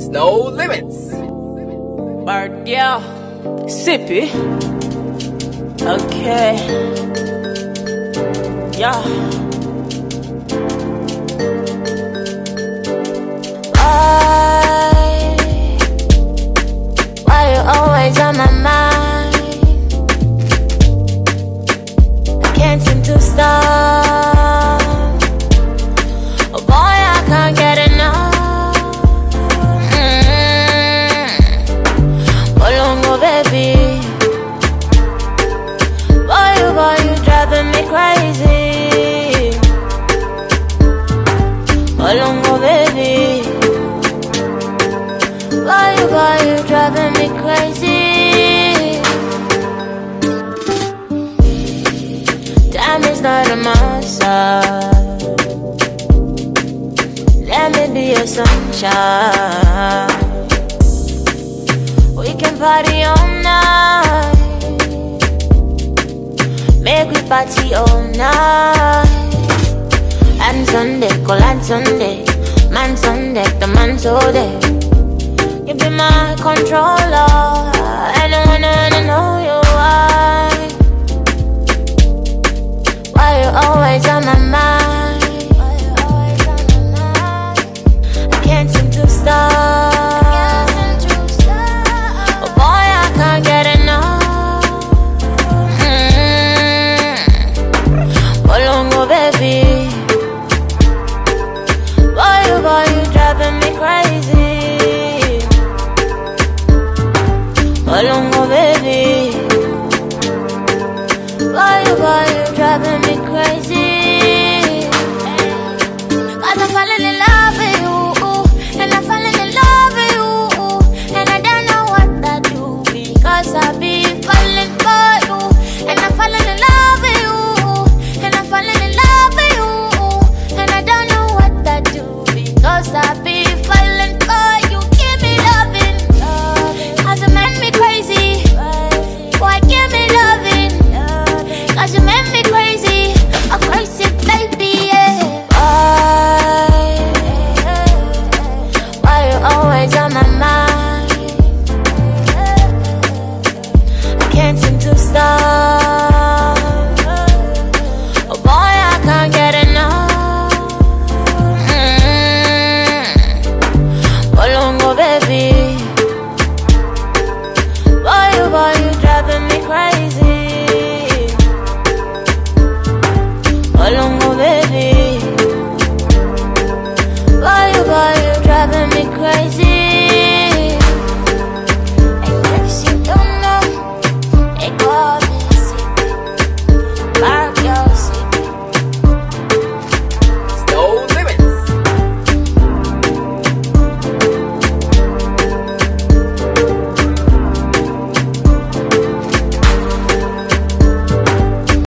It's no limits. Bird girl, sippy. Okay. Yeah. Why you always on my mind? I can't seem to stop. Oh boy, I can't get enough. Bolongo baby, boy you driving me crazy. Bolongo baby, boy you driving me crazy. Time is not on my side. Let me be your sunshine. We can party all night. Make we party all night. And Sunday, call on Sunday. Man Sunday, the man so day. You be my controller. And I wanna know you why. Why you always on my